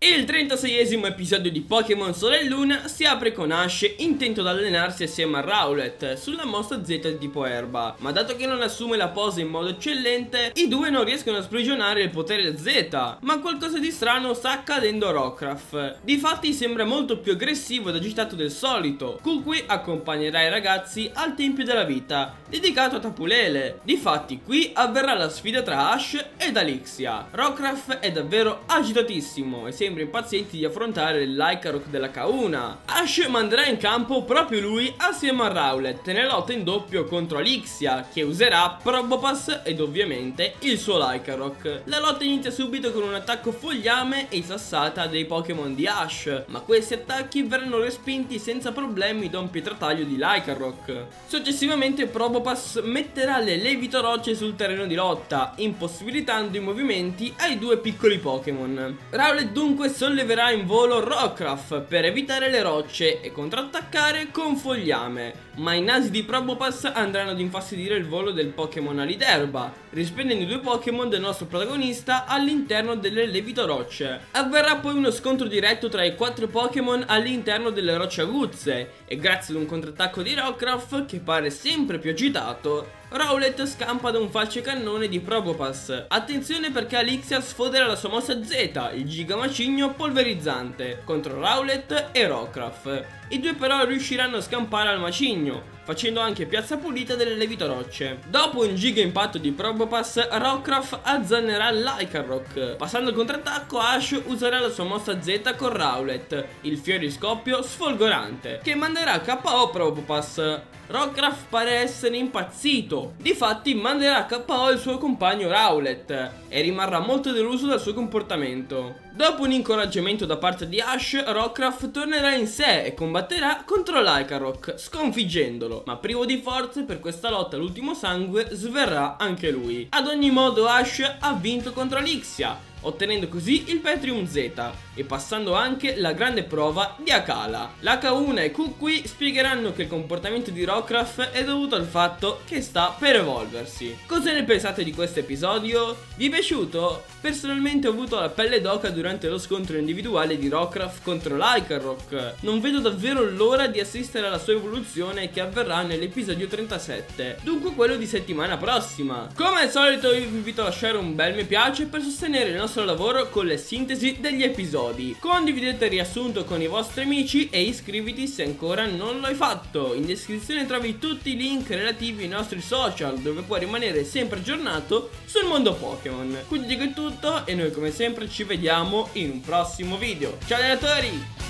Il 36esimo episodio di Pokémon Sole e Luna si apre con Ash intento ad allenarsi assieme a Rowlet sulla mossa Z di tipo erba, ma dato che non assume la posa in modo eccellente, i due non riescono a sprigionare il potere Z, ma qualcosa di strano sta accadendo a Rockruff. Difatti sembra molto più aggressivo ed agitato del solito. Kukui accompagnerà i ragazzi al Tempio della Vita, dedicato a Tapu Lele. Difatti qui avverrà la sfida tra Ash ed Alexia. Rockruff è davvero agitatissimo e sembra impazienti di affrontare l'Icaroc della Kauna. Ash manderà in campo proprio lui assieme a Rowlet nella lotta in doppio contro Alexia, che userà Probopass ed ovviamente il suo Lycaroc. La lotta inizia subito con un attacco fogliame e sassata dei Pokémon di Ash, ma questi attacchi verranno respinti senza problemi da un pietrataglio di Lycaroc. Successivamente Probopass metterà le Levitorocce sul terreno di lotta, impossibilitando i movimenti ai due piccoli Pokémon. Rowlet dunque solleverà in volo Rockruff per evitare le rocce e contrattaccare con fogliame, ma i nasi di Probopass andranno ad infastidire il volo del Pokémon Aliderba, rispendendo i due Pokémon del nostro protagonista all'interno delle Levitorocce. Avverrà poi uno scontro diretto tra i quattro Pokémon all'interno delle rocce aguzze e grazie ad un contrattacco di Rockruff che pare sempre più agitato, Rowlet scampa da un falce cannone di Probopass. Attenzione perché Alexia sfoderà la sua mossa Z, il Giga Macigno polverizzante, contro Rowlet e Rockruff. I due però riusciranno a scampare al macigno, facendo anche piazza pulita delle Levitorocce. Dopo un giga impatto di Probopass, Rockruff azzannerà l'Icaroc. Passando il contrattacco, Ash userà la sua mossa Z con Rowlet, il fioriscoppio sfolgorante, che manderà KO Probopass. Rockruff pare essere impazzito, difatti manderà KO il suo compagno Rowlet e rimarrà molto deluso dal suo comportamento. Dopo un incoraggiamento da parte di Ash, Rockruff tornerà in sé e combatterà contro l'Icaroc, sconfiggendolo, ma privo di forze per questa lotta all'ultimo sangue sverrà anche lui. Ad ogni modo Ash ha vinto contro Alexia, ottenendo così il Petrium Z e passando anche la grande prova di Akala. La Kauna e Kukui spiegheranno che il comportamento di Rockruff è dovuto al fatto che sta per evolversi. Cosa ne pensate di questo episodio? Vi è piaciuto? Personalmente ho avuto la pelle d'oca durante lo scontro individuale di Rockruff contro l'Icaroc. Non vedo davvero l'ora di assistere alla sua evoluzione che avverrà nell'episodio 37, dunque quello di settimana prossima. Come al solito io vi invito a lasciare un bel mi piace per sostenere il nostro lavoro con le sintesi degli episodi. Condividete il riassunto con i vostri amici e iscriviti se ancora non lo hai fatto. In descrizione trovi tutti i link relativi ai nostri social dove puoi rimanere sempre aggiornato sul mondo Pokémon. Quindi dico è tutto e noi come sempre ci vediamo in un prossimo video. Ciao allenatori!